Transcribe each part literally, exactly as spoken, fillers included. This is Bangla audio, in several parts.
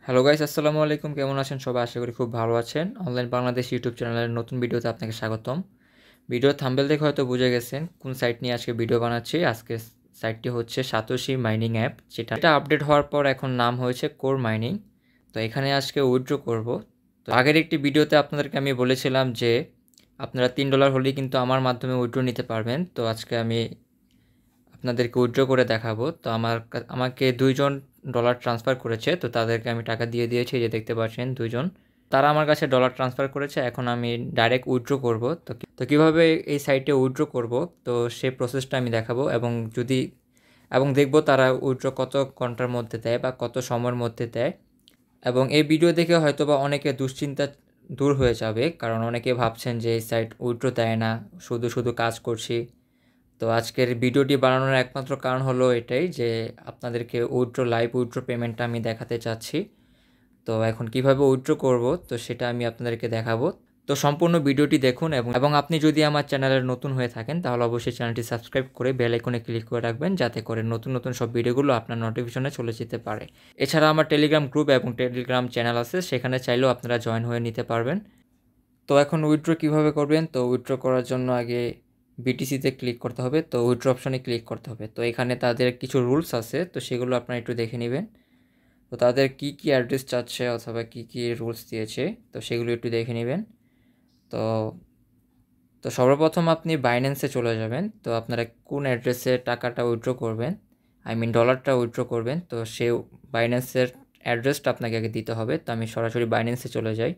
হ্যালো গাইস, আসসালামু আলাইকুম। কেমন আছেন সবাই? আশা করি খুব ভালো আছেন। অনলাইন বাংলাদেশ ইউটিউব চ্যানেলের নতুন ভিডিওতে আপনাকে স্বাগতম। ভিডিওর থাম্বনেল দেখে হয়তো বুঝে গেছেন কোন সাইট নিয়ে আজকে ভিডিও বানাচ্ছি। আজকে সাইটটি হচ্ছে সাতোশি মাইনিং অ্যাপ, যেটা এটা আপডেট হওয়ার পর এখন নাম হয়েছে কোর মাইনিং। তো এখানে আজকে উইথড্র করব। তো আগের একটি ভিডিওতে আপনাদেরকে আমি বলেছিলাম যে আপনারা তিন ডলার হলেই কিন্তু আমার মাধ্যমে উইথড্র নিতে পারবেন। তো আজকে আমি আপনাদেরকে উইথড্র করে দেখাবো। তো আমার আমাকে দুইজন ডলার ট্রান্সফার করেছে, তো তাদেরকে আমি টাকা দিয়ে দিয়েছি, যে দেখতে পাচ্ছেন দুইজন। তারা আমার কাছে ডলার ট্রান্সফার করেছে, এখন আমি ডাইরেক্ট উইথড্র করব। তো তো কীভাবে এই সাইটে উইথড্র করব, তো সেই প্রসেসটা আমি দেখাবো এবং যদি এবং দেখব তারা উইথড্র কত ঘন্টার মধ্যে দেয় বা কত সময়ের মধ্যে দেয়। এবং এই ভিডিও দেখে হয়তো বা অনেকে দুশ্চিন্তা দূর হয়ে যাবে, কারণ অনেকে ভাবছেন যে এই সাইট উইথড্র দেয় না, শুধু শুধু কাজ করছি। তো আজকের ভিডিওটি বানানোর একমাত্র কারণ হলো এটাই যে আপনাদেরকে উইথড্র লাইভ উইথড্র পেমেন্টটা আমি দেখাতে চাচ্ছি। তো এখন কিভাবে উইথড্র করব, তো সেটা আমি আপনাদেরকে দেখাবো। তো সম্পূর্ণ ভিডিওটি দেখুন এবং এবং আপনি যদি আমার চ্যানেলের নতুন হয়ে থাকেন তাহলে অবশ্যই চ্যানেলটি সাবস্ক্রাইব করে বেল আইকনে ক্লিক করে রাখবেন, যাতে করে নতুন নতুন সব ভিডিওগুলো আপনার নোটিফিকেশনে চলে যেতে পারে। এছাড়া আমার টেলিগ্রাম গ্রুপ এবং টেলিগ্রাম চ্যানেল আছে, সেখানে চাইলেও আপনারা জয়েন হয়ে নিতে পারবেন। তো এখন উইথড্র কিভাবে করবেন, তো উইথড্র করার জন্য আগে বিটিসিতে ক্লিক করতে হবে। তো উইথড্র অপশনে ক্লিক করতে হবে। তো এখানে তাদের কিছু রুলস আছে, তো সেগুলো আপনারা একটু দেখে নেবেন। তো তাদের কি কি অ্যাড্রেস চাচ্ছে অথবা কি কি রুলস দিয়েছে, তো সেগুলো একটু দেখে নেবেন। তো তো সর্বপ্রথম আপনি বাইন্যান্সে চলে যাবেন। তো আপনারা কোন অ্যাড্রেসে টাকাটা উইথড্র করবেন, আই মিন ডলারটা উইথড্র করবেন, তো সে বাইন্যান্সের অ্যাড্রেসটা আপনাকে আগে দিতে হবে। তো আমি সরাসরি বাইন্যান্সে চলে যাই।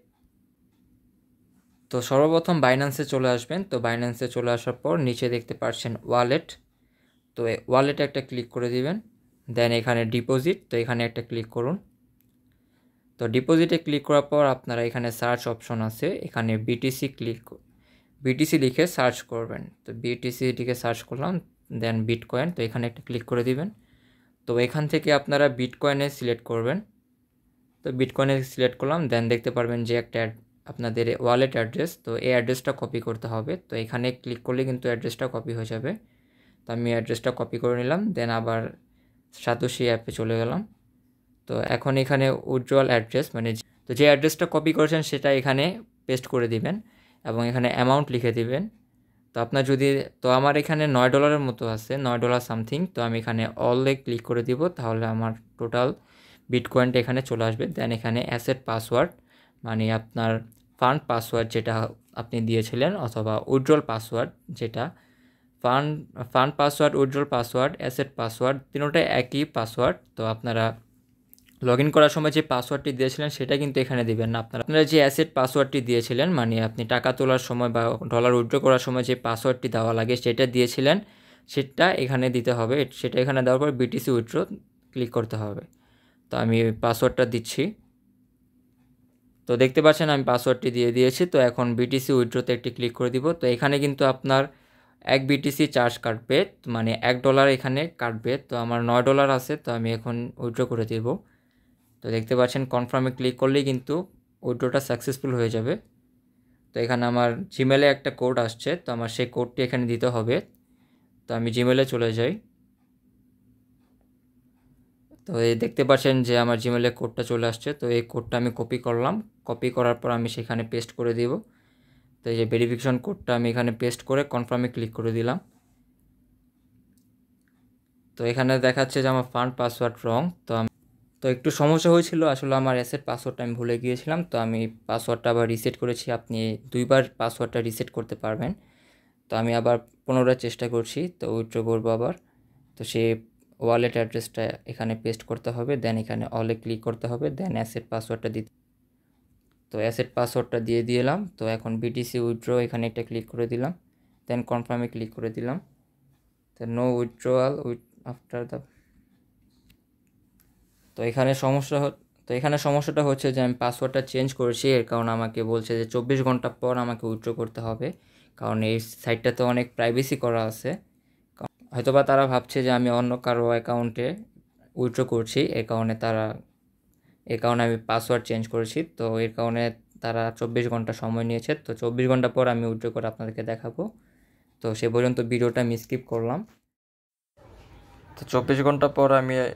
তো সর্বপ্রথম বাইন্যান্সে চলে আসবেন। তো বাইন্যান্সে চলে আসার পর নিচে দেখতে পাচ্ছেন ওয়ালেট। তো ওয়ালেটে একটা ক্লিক করে দিবেন। দেন এখানে ডিপোজিট, তো এখানে একটা ক্লিক করুন। তো ডিপোজিটে ক্লিক করার পর আপনারা এখানে সার্চ অপশন আছে, এখানে বিটিসি ক্লিক বিটিসি লিখে সার্চ করবেন। তো বিটিসি লিখে সার্চ করলাম, দেন বিটকয়েন, তো এখানে একটা ক্লিক করে দিবেন। তো এখান থেকে আপনারা বিটকয়েনে সিলেক্ট করবেন। তো বিটকয়েনে সিলেক্ট করলাম, দেন দেখতে পারবেন যে একটা আপনাদের ওয়ালেট অ্যাড্রেস, তো এই অ্যাড্রেসটা কপি করতে হবে। তো এখানে ক্লিক করলে কিন্তু অ্যাড্রেসটা কপি হয়ে যাবে। তো আমি অ্যাড্রেসটা কপি করে নিলাম, দেন আবার সাতোশি অ্যাপে চলে গেলাম। তো এখন এখানে উইথড্রয়াল অ্যাড্রেস, মানে তো যে অ্যাড্রেসটা কপি করেছেন সেটা এখানে পেস্ট করে দিবেন এবং এখানে অ্যামাউন্ট লিখে দিবেন। তো আপনার যদি তো আমার এখানে নয় ডলারের মতো আছে, নয় ডলার সামথিং। তো আমি এখানে অলে ক্লিক করে দিব, তাহলে আমার টোটাল বিটকয়েনটা এখানে চলে আসবে। দেন এখানে অ্যাসেট পাসওয়ার্ড, মানে আপনার ফান্ড পাসওয়ার্ড যেটা আপনি দিয়েছিলেন, অথবা উইথড্রল পাসওয়ার্ড, যেটা fund fund password, withdrawal password, asset password, তিনোটাই একই পাসওয়ার্ড। তো আপনারা লগ ইন করার সময় যে পাসওয়ার্ডটি দিয়েছিলেন সেটা কিন্তু এখানে দিবেন না। আপনারা আপনারা যে অ্যাসেট পাসওয়ার্ডটি দিয়েছিলেন, মানে আপনি টাকা তোলার সময় বা ডলার উইথড্র করার সময় যে পাসওয়ার্ডটি দেওয়া লাগে সেটা দিয়েছিলেন, সেটা এখানে দিতে হবে। সেটা এখানে দেওয়ার পর বিটিসি উইথড্র ক্লিক করতে হবে। তো আমি পাসওয়ার্ডটা দিচ্ছি। তো দেখতে পাচ্ছেন আমি পাসওয়ার্ডটি দিয়ে দিয়েছি। তো এখন বিটিসি উইথড্রতে একটি ক্লিক করে দিব। তো এখানে কিন্তু আপনার এক বিটিসি চার্জ কাটবে, মানে এক ডলার এখানে কাটবে। তো আমার নয় ডলার আছে, তো আমি এখন উইথড্র করে দেব। তো দেখতে পাচ্ছেন কনফার্মে ক্লিক করলেই কিন্তু উইথড্রটা সাকসেসফুল হয়ে যাবে। তো এখানে আমার জিমেলে একটা কোড আসছে, তো আমার সেই কোডটি এখানে দিতে হবে। তো আমি জিমেলে চলে যাই। তো এই দেখতে পাচ্ছেন যে আমার জিমেলে কোডটা চলে আসছে। তো এই কোডটা আমি কপি করলাম, কপি করার পর আমি সেখানে পেস্ট করে দিব। তো এই যে ভেরিফিকেশন কোডটা আমি এখানে পেস্ট করে কনফার্মে ক্লিক করে দিলাম। তো এখানে দেখাচ্ছে যে আমার ফান্ড পাসওয়ার্ড রং। তো তো একটু সমস্যা হয়েছিল, আসলে আমার অ্যাসেট পাসওয়ার্ডটা আমি ভুলে গিয়েছিলাম। তো আমি পাসওয়ার্ডটা আবার রিসেট করেছি। আপনি দুইবার পাসওয়ার্ডটা রিসেট করতে পারবেন। তো আমি আবার পুনরায় চেষ্টা করছি। তো উইথড্র করবো আবার। তো সে ওয়ালেট অ্যাড্রেসটা এখানে পেস্ট করতে হবে, দেন এখানে অলে ক্লিক করতে হবে, দেন অ্যাসেট পাসওয়ার্ডটা দিতে। তো অ্যাসেট পাসওয়ার্ডটা দিয়ে দিলাম। তো এখন বিটিসি উইথড্র এখানে একটা ক্লিক করে দিলাম, দেন কনফার্মে ক্লিক করে দিলাম। তো no withdrawal with after the. তো এখানে সমস্যা তো এখানে সমস্যাটা হচ্ছে যে আমি পাসওয়ার্ডটা চেঞ্জ করেছি, এর কারণে আমাকে বলছে যে চব্বিশ ঘন্টা পর আমাকে উইথড্র করতে হবে, কারণ এই সাইটটাতে অনেক প্রাইভেসি করা আছে। হয়তোবা তারা ভাবছে যে আমি অন্য কারো অ্যাকাউন্টে উইথড্র করছি, এর কারণে তারা এর কারণে আমি পাসওয়ার্ড চেঞ্জ করেছি। তো এর কারণে তারা চব্বিশ ঘন্টা সময় নিয়েছে। তো চব্বিশ ঘন্টা পর আমি উইথড্র করে আপনাদেরকে দেখাবো। তো সে পর্যন্ত ভিডিওটা আমি স্কিপ করলাম। তো চব্বিশ ঘন্টা পর আমি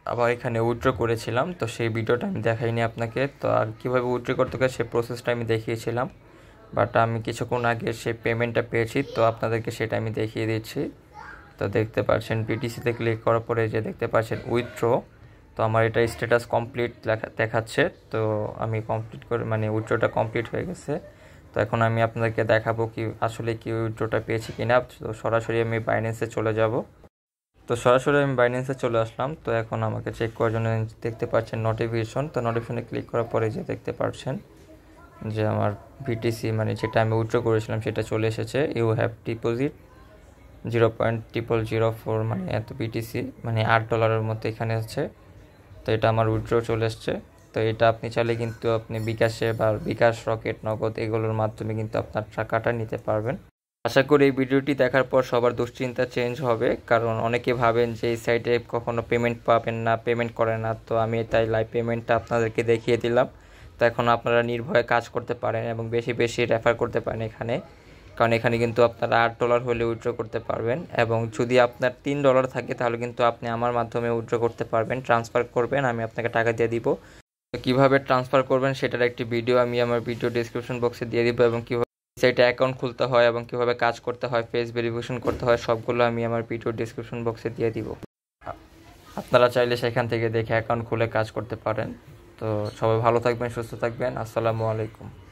আবার এখানে উইথড্র করেছিলাম, তো সেই ভিডিওটা আমি দেখাইনি আপনাকে। তো আর কীভাবে উইথড্র করতে হয় সেই প্রসেসটা আমি দেখিয়েছিলাম, বাট আমি কিছুক্ষণ আগে সেই পেমেন্টটা পেয়েছি, তো আপনাদেরকে সেটা আমি দেখিয়ে দিচ্ছি। তো দেখতে পাচ্ছেন বিটিসিতে ক্লিক করার পরে যে দেখতে পাচ্ছেন উইথড্র, তো আমার এটা স্ট্যাটাস কমপ্লিট দেখাচ্ছে। তো আমি কমপ্লিট করে মানে উইথড্রটা কমপ্লিট হয়ে গেছে। তো এখন আমি আপনাদেরকে দেখাবো কি আসলে কি উইথড্রটা পেয়েছি কিনা। তো সরাসরি আমি বাইন্যান্সে চলে যাব। তো সরাসরি আমি বাইন্যান্সে চলে আসলাম। তো এখন আমাকে চেক করার জন্য দেখতে পাচ্ছেন নোটিফিকেশন। তো নোটিফিকেশনে ক্লিক করার পরে যে দেখতে পাচ্ছেন যে আমার বিটিসি মানে যেটা আমি উইথড্র করেছিলাম সেটা চলে এসেছে। You have deposit zero point triple zero four মানে এত বিটিসি মানে আট ডলারের মতো এখানে আছে। তো এটা আমার উইথড্র চলে এসছে। তো এটা আপনি চাইলে কিন্তু আপনি বিকাশে বা বিকাশ, রকেট, নগদ এগুলোর মাধ্যমে কিন্তু আপনার টাকাটা নিতে পারবেন। আশা করি এই ভিডিওটি দেখার পর সবার দুশ্চিন্তা চেঞ্জ হবে, কারণ অনেকে ভাবেন যে এই সাইটে কখনো পেমেন্ট পাবেন না, পেমেন্ট করে না। তো আমি তাই লাইভ পেমেন্টটা আপনাদেরকে দেখিয়ে দিলাম। তো এখন আপনারা নির্ভয়ে কাজ করতে পারেন এবং বেশি বেশি রেফার করতে পারেন এখানে, কারণ এখানে কিন্তু আপনারা আট ডলার হলে উইথড্র করতে পারবেন। এবং যদি আপনার তিন ডলার থাকে তাহলে কিন্তু আপনি আমার মাধ্যমে উইথড্র করতে পারবেন, ট্রান্সফার করবেন, আমি আপনাকে টাকা দিয়ে দিব। তো কীভাবে ট্রান্সফার করবেন সেটার একটি ভিডিও আমি আমার ভিডিও ডিসক্রিপশন বক্সে দিয়ে দিব, এবং কীভাবে সাইটে অ্যাকাউন্ট খুলতে হয় এবং কীভাবে কাজ করতে হয়, ফেস ভেরিফিকেশন করতে হয়, সবগুলো আমি আমার ভিডিও ডিসক্রিপশন বক্সে দিয়ে দিব। আপনারা চাইলে সেখান থেকে দেখে অ্যাকাউন্ট খুলে কাজ করতে পারেন। তো সবাই ভালো থাকবেন, সুস্থ থাকবেন। আসসালামু আলাইকুম।